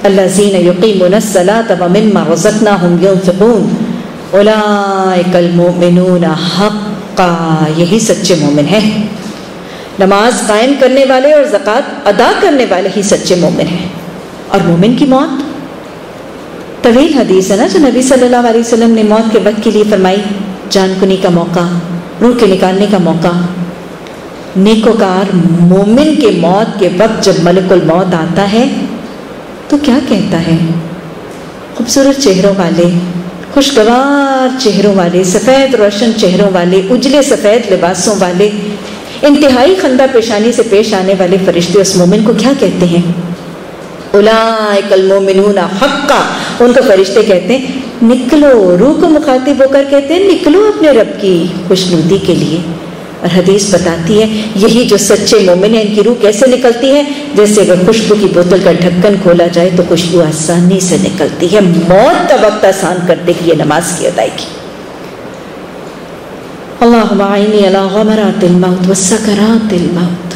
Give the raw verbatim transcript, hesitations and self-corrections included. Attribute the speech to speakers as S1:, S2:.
S1: الذین یقیمون الصلاۃ ومما رزقناہم ينفقون اولئک المؤمنون حقا، یہی سچے مومن ہیں۔ نماز قائم کرنے والے اور زکوٰۃ ادا کرنے والے ہی سچے مومن ہیں۔ اور مومن کی موت طویل حدیث ہے نا، جو نبی صلی اللہ علیہ وسلم نے موت کے وقت کے لیے فرمائی، جان کنی کا موقع، روح کے نکالنے کا موقع۔ نیکوکار مومن کے موت کے وقت جب ملک الموت آتا ہے تو کیا کہتا ہے؟ خوبصورت چہروں والے، خوشگوار چہروں والے، سفید روشن چہروں والے، اجلے سفید لباسوں والے، انتہائی خندہ پیشانی سے پیش آنے والے فرشتے اس مومن کو کیا کہتے ہیں؟ اولئک المؤمنون حقا۔ ان کو فرشتے کہتے ہیں نکلو، روح کو مخاطب ہو کر کہتے ہیں نکلو اپنے رب کی خوشنودی کے لیے۔ اور حدیث بتاتی ہے یہی جو سچے مومن ہیں ان کی روح کیسے نکلتی ہے؟ جیسے اگر خوشبو کی بوتل کا ڈھکن کھولا جائے تو خوشبو آسانی سے نکلتی ہے۔ موت کا وقت آسان کرتے کی یہ نماز کی ادائیگی۔ اللہم اعنی علی غمرات الموت وسکرات الموت۔